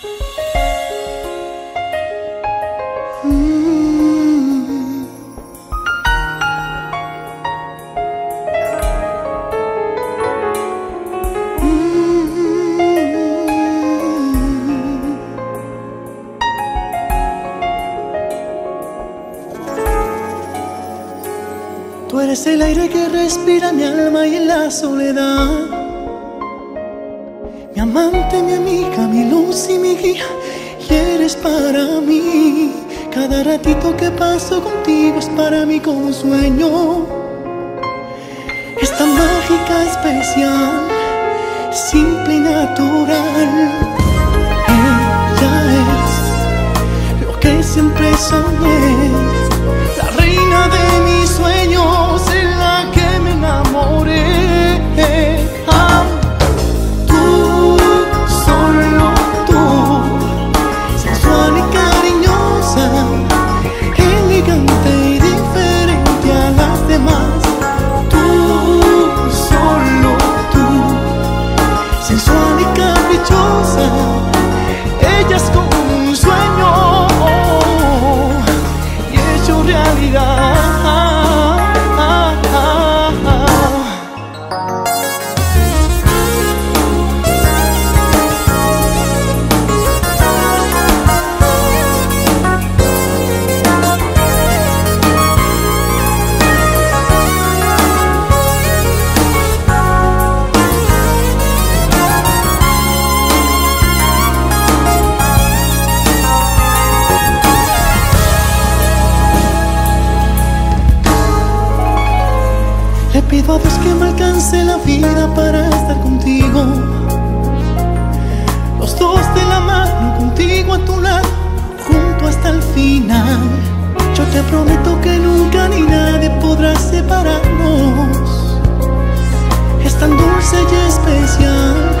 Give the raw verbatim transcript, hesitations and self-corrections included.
Mm. Tú eres el aire que respira mi alma y en la soledad, mi amante, mi amiga, mi luz y mi guía, y eres para mí. Cada ratito que paso contigo es para mí como un sueño. Es tan mágica, especial, simple y natural. Ella es lo que siempre soñé, la reina de mis sueños, en la que me enamoré. Ah, tú, solo tú, sensual y cariñosa, elegante y diferente a las demás. Tú, solo tú, sensual y caprichosa, ella es como un sueño y hecho realidad. Le pido a Dios que me alcance la vida para estar contigo, los dos de la mano, contigo a tu lado, junto hasta el final. Yo te prometo que nunca ni nadie podrá separarnos. Es tan dulce y especial